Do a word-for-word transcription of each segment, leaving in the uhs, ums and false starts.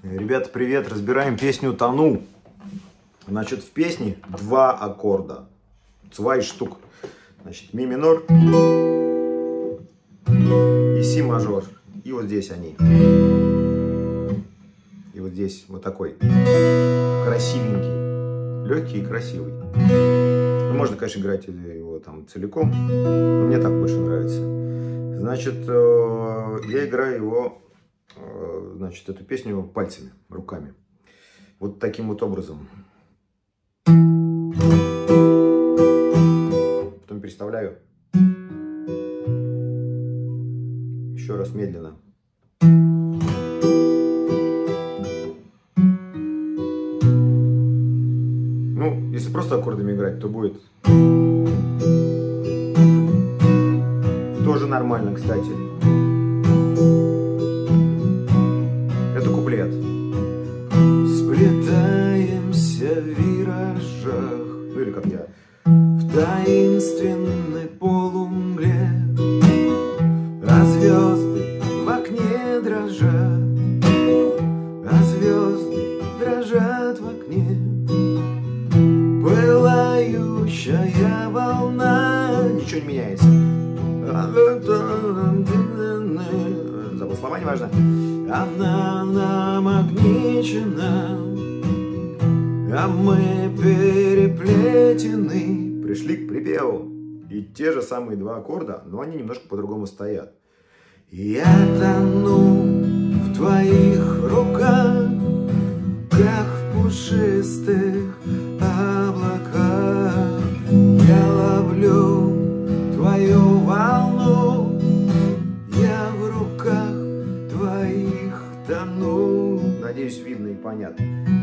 Ребята, привет! Разбираем песню «Тону». Значит, в песне два аккорда. Zwei штук. Значит, ми минор и си мажор. И вот здесь они. И вот здесь вот такой красивенький. Легкий и красивый. Ну, можно, конечно, играть его там целиком. Но мне так больше нравится. Значит, я играю его, значит, эту песню пальцами, руками. Вот таким вот образом. Потом переставляю. Еще раз медленно. Ну, если просто аккордами играть, то будет тоже нормально, кстати. Это куплет. Сплетаемся в виражах. Ну или как я. В таинственной полумгле. А звезды в окне дрожат. А звезды дрожат в окне. Пылающая волна. Ничего не меняется. Забыл слова, не важно. Она намагничена, а мы переплетены. Пришли к припеву. И те же самые два аккорда, но они немножко по-другому стоят. Я тону в твоих руках, как в пушистых облаках. Я ловлю твою волну, я в руках твоих тону. Надеюсь, видно и понятно.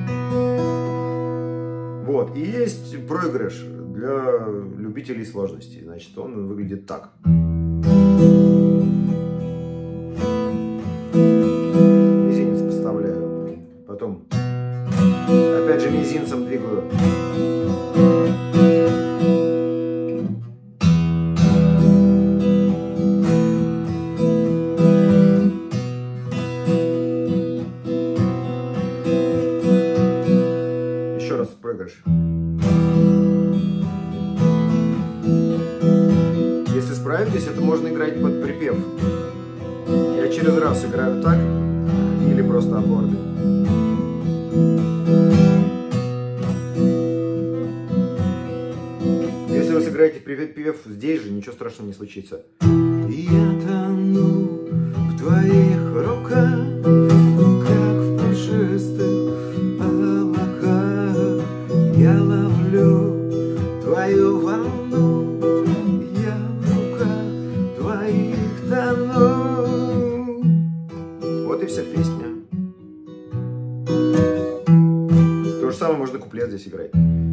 Вот, и есть проигрыш для любителей сложностей. Значит, он выглядит так. Мизинец подставляю. Потом опять же мизинцем двигаю. Еще раз проигрыш. Если справитесь, это можно играть под припев. Я через раз играю так, или просто аккорды. Если вы сыграете припев здесь же, ничего страшного не случится. Я тону в твоих руках, как в пушистых облаках. Я ловлю твою волну, я в руках твоих тону. Вот и вся песня. То же самое можно куплет здесь играть.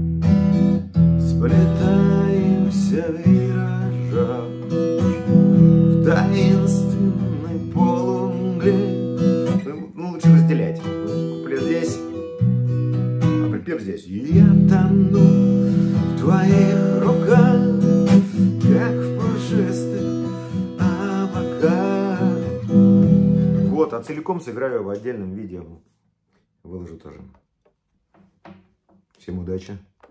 Сплетаемся в виражах, в таинственной полумгле. Ну, лучше разделять. Куплет здесь, а припев здесь. Я тону в твоих руках, как в пушистых облаках. Вот, а целиком сыграю в отдельном видео. Выложу тоже. Всем удачи.